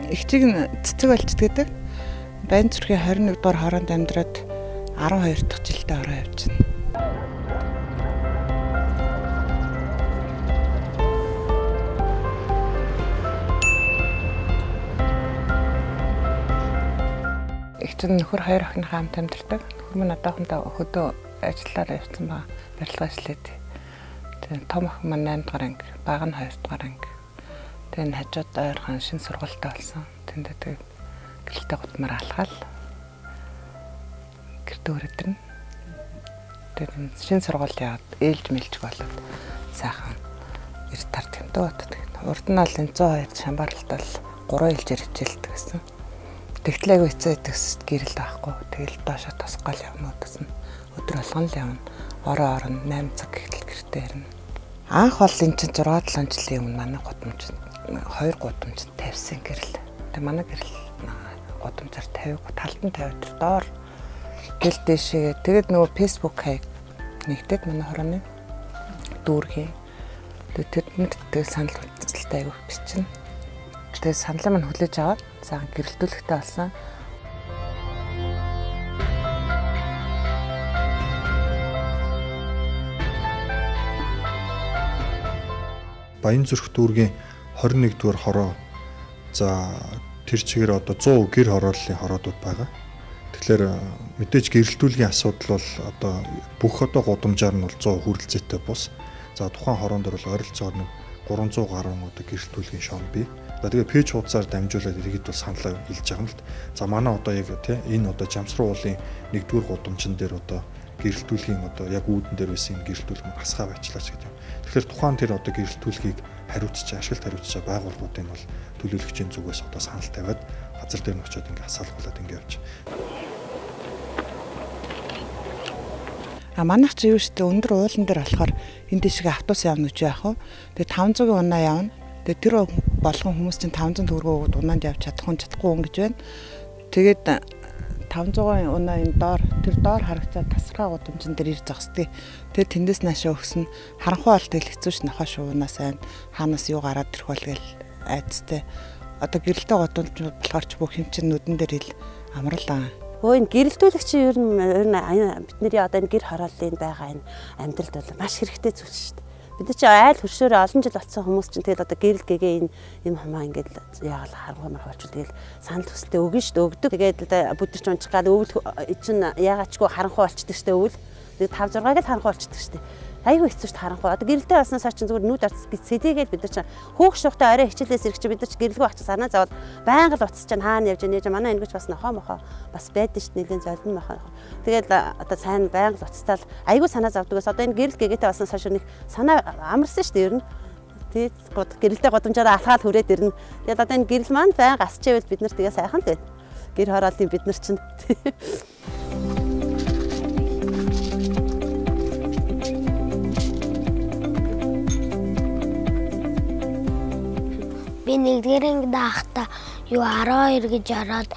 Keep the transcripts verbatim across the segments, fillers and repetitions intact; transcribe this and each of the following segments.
Ихчиг нь цэцэг болчихд гэдэг. Баян зүрхийн хорин нэг дугаар хороонд амьдраад арван хоёр дахь жилдээ ороо явж байна. Ихчиг нөхөр хоёр охиныхаа хамт амьдардаг. Нөхөр минь одоохондоо хөдөө ажиллаар явсан ба барилга ажиллаад. Тэгээ том охин маань наймд дугаар анги, бага нь хоёр дугаар анги. Тэгээ энэ хажууд ойрхон шинэ сургуультай болсон. Тэндээ тэгээ гэрэлтэй гутмаар алхаал. Гэртээ өрөдөрнө. Тэгээ шинэ сургууль яваад ээлж мэлж болоод сайхан эрт тард гэмтээ бод. Урд нь бол энэ зуун хоёр шамбарлалт бол гурван ээлжээр хичээлдэг гэсэн. Тэгтлээ үцээ төгсөд гэрэлд авахгүй. Тэгэл доошо тосгоол явна удаас нь. Өдөр болгон л явна. Ороо орон восемь цаг гэтэл гэртээ ирнэ. Анх бол эн чинь зургаад жилийн өмнө манай гудамж хоёр гудамж тавьсан гэрэл. Тэгээ манай гэрэл гудамжаар тавиаг талд нь тавиад доор гэл дэшээ. Тэгээд нөгөө Facebook хаяг нэгдээд манай хорооны дүүргийн. Тэгээд тэд нэг санал хүсэлтэй аяг бичнэ. Тэгээд саналаа мань хүлээж аваад сайхан гэрэлтүүлэхтэй болсон. Баян зүрх дүүргийн хорин нэг дугаар хороо. За тэр чигээр одоо сто гэр хорооллын хороодууд байгаа. Тэгэхээр мэдээж гэрэлтүүлгийн асуудал бол одоо бүх одоо гудамжаар нь бол сто хүрэлцээтэй бус. За тухайн хорон дээр бол ойролцоогоор нэг гурван зуун гаруй одоо гэрэлтүүлгийн шон бий. За тэгээ пэйж хуудасаар дамжуулаад иргэд бол саналаа хэлж байгаа юм л. За манай одоо яг тий энэ одоо Жамсруу уулын нэгдүгээр гудамжин дээр одоо гэрэлтүүлгийн одоо яг үүдэн дээр байсан гэрэлтүүлэг нь хасгаа байчлаач гэдэг. Тэгэхээр тухайн тэр одоо гэрэлтүүлгийг хариуцж ашиглалт хариуцж байгууллагуудын бол төлөөлөгчийн зүгээс одоо санал тавиад газар дээр нь очиод ингээ асаалгуулад ингээ явж. А манайх чи юу штэ өндөр уулан дээр болохоор энэ дэшиг автобус явна гэж яах вэ? Тэгээ таван зуун унаа явна. Тэгээ тэр болгон хүмүүс чинь таван зуун төгрөгөө өгд унаанд явж чадах нь чадахгүй юм гэж байна. Тэгээд таван зуун унаа энэ доор тэр доор харагцаад тасархай гудамжин дээр ирж зогсдгийг. Тэгээд тэндээс наашаа өгсөн харанхуй бол тэгэл хэцүүш нохоо шуунаа сайн хаанаас юу гараад ирэх бол гэл айцтай. Одоо гэрэлтэй гудамж болохоор ч бүх юм чинь нүдэн дээр ил амралаа. Өө энэ гэрэлтүүлэгч ер нь ер нь бидний одоо энэ гэр хорооллын байгаа энэ амьдралд бол маш хэрэгтэй зүйл шүү дээ. Бид чинь айл хөршөөрөө олон жил болсон хүмүүс чинь тэгэл одоо гэрэл гэгээ энэ юм хамаа ингээд яагаад харанхуй мар болчихвол тэгэл санал хүсэлтэд өгнө шүү дээ. Өгдөг. Тэгээд бүдэрч унчих гал өвөл чинь яагаачгүй харанхуй болчихдаг шүү дээ өвөл. Тэгээд таван зургааг л харанхуй болчихдаг шүү дээ. Айгүй хэцүү шүү харанхуй. Одоо гэрэлтэй баснасаа чинь зүгээр нүд арц сэдийгээд бид нар чинь хөөх шухтай орой хичээлээс ирэх чинь бид нар чинь гэрэлгүй очиж санаа зовоод байнга л утас чинь хаана явж нээж манай энгэж бас нохоо мохоо бас байдаг шүү дээ нэлийн золдон мохоо. Тэгээд одоо сайн байнга л утастаа л айгүй санаа зовдгоос одоо энэ гэрэл гэгээтэй баснаас хойш нэг санаа амарсан шүү дээ ер нь. Тэгээд гэрэлтэй гудамжаараа алхаад хүрээд ирнэ. Тэгээд одоо энэ гэрэл маань байнга асчээвэл бид нар тэгээ сайхан л байна. Гэр хорооллын бид нар чинь би нэгдүгээр ангид байхдаа юу арван хоёр гэж ороод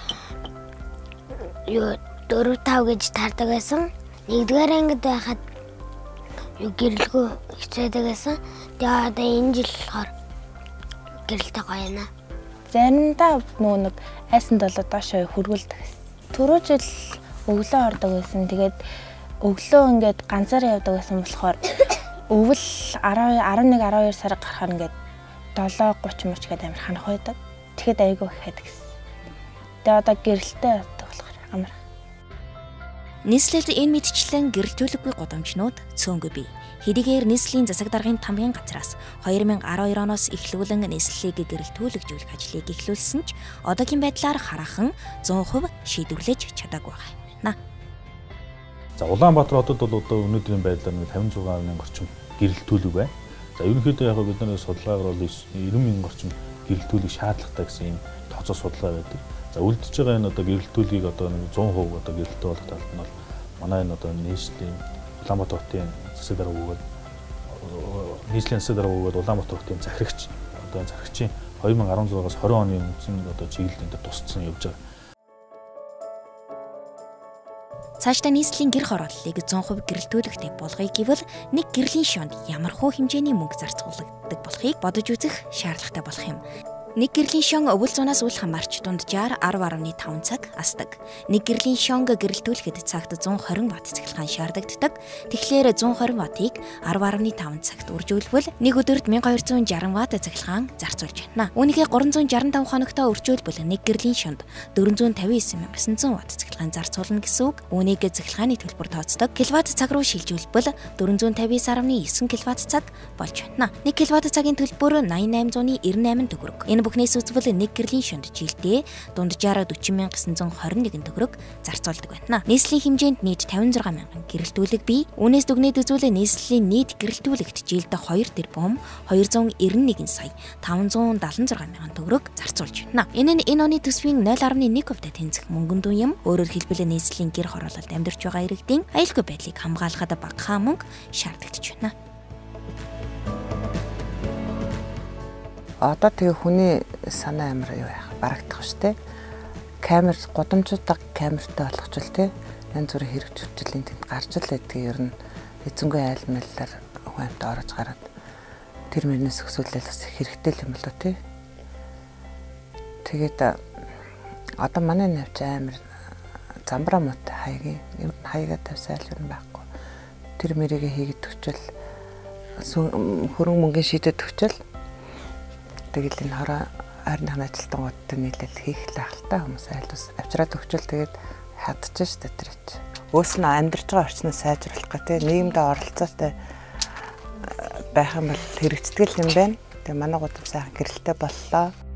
юу дөрөв тав гэж тардаг байсан. Нэгдүгээр ангид байхад юу гэрэлгүй хичээдэг байсан. Тэгээ одоо энэ жил болохоор гэрэлтэй гоё юм аа. Заримдаа нөгөө нэг айсанд болоо доошоо хөргүүлдэг. Түрүү жил өглөө ордог байсан. Тэгээд өглөө ингээд ганцаараа явдаг байсан болохоор өвөл арван нэг арван хоёр сар гарахаар ингээд долоо гуч муч гэдэг амар ханах байдаг. Тэгэхэд айгүй их хайдаг гэсэн. Тэгээ одоо гэрэлтэй байдаг болохоор амар. Нийслэлд энэ мэдчлэн гэрэлтүүлэггүй гудамжнууд цөөнгүй бий. Хэдийгээр нийслэлийн засаг даргын тамгын газраас хоёр мянга арван хоёр оноос эхлүүлэн нийслэлийг гэрэлтүүлэгжүүлэх ажлыг эхлүүлсэн ч одоогийн байдлаар хараахан зуун хувь шийдвэрлэж чадаагүй байна. За Улаанбаатар хотод бол одоо өнөөдрийн байдлаар тавин зуун мянган орчим гэрэлтүүлэг байна. За ерөнхийдөө яг бидний судалгаагаар бол найман мянган орчим гэрэлтүүлэг шаардлагатай гэсэн юм тооцоо судалгаа байдаг. За үлдэж байгаа энэ одоо гэрэлтүүлгийг одоо сто перцент одоо гэрэлтээ болох талд нь бол манай энэ одоо нийслэлийн Улаанбаатар хотын засаг дарга бөгөөд нийслэлийн засаг дарга бөгөөд Улаанбаатар хотын захирагч одоо захирагчийн two thousand sixteen-аас twenty оны үндсэн одоо чиглэлд тусцсан явж байгаа. Цаашдаа нийслэлийн гэр хорооллыг сто перцент гэрэлтүүлэгтэй болгоё гэвэл нэг гэрлийн шонд ямар хөө хэмжээний мөнгө зарцуулагддаг болохыг бодож үзэх шаардлагатай болох юм. Нэг гэрлийн шон өвөл зунаас үл хамаарч дунджаар ten point five цаг асдаг. Нэг гэрлийн шонг гэрэлтүүлэхэд цагт one twenty ватт цахилгаан шаардагддаг. Тэгэхээр one twenty ваттыг ten point five цагт үржүүлбэл нэг өдөрт twelve sixty ватт цахилгаан зарцуулж байна. Үүнийхээ three sixty-five хоногтоо үржүүлбэл нэг гэрлийн шонд four fifty-nine thousand nine hundred ватт цахилгаан зарцуулна гэсэн үг. Үүнийг цахилгааны төлбөр тооцдог киловатт цаг руу шилжүүлбэл four fifty-nine point nine киловатт цаг болж байна. one киловатт цагийн төлбөр eighty-eight ninety-eight төгрөг. Энэ бүхнээс үзвэл нэг гэрлийн шонд жилдээ дунджаар forty thousand nine hundred twenty-one төгрөг зарцуулдаг байна. Нийслэлийн хэмжээнд нийт fifty-six thousand гэрэлтүүлэг бий. Үүнээс дүгнээд үзвэл нийслэлийн нийт гэрэлтүүлэгт жилдээ two тэрбум two ninety-one сая five seventy-six мянган төгрөг зарцуулж байна. Энэ нь энэ оны төсвийн zero point one хувьтай тэнцэх мөнгөн дүү юм. Өөрөөр хэлбэл нийслэлийн гэр хороололд амьдарч байгаа иргэдийн аюулгүй байдлыг хамгаалахад багахан мөнгө шаардлагатай байна. Одоо тэгээ хүний санаа амар юу яах барагдах штэ. Камер гудамжуудаа камертай болгочвол те янз бүрийн хэрэг зүйчлийн тэнд гарч л байдгийг ер нь эзэнгүй айл мэллэр хүнд орож гараад тэр мөрнөөс өсвөлэл бас хэрэгтэй юм л доо те. Тэгээд одоо манай навч амар замбраа мот хаягийн ер нь хаягаа тавьсаал ер нь байхгүй. Тэр мэрийг хийгээд төгчл хөрөнгө мөнгөний шийдэд төгчл тэгэл энэ хороо ойрны ажилтнуудтай нийлээд хийх л ахaltaа хүмүүс айлус авчраад өгчөл тэгээд хадчих ш тэр ч. Өөс нь амьдарч байгаа орчноо сайжруулах гэх те нийгэмд оролцоотой байх юм бол хэрэгждэг юм байна. Тэгээ манай гудам сайхан гэрэлтэй боллоо.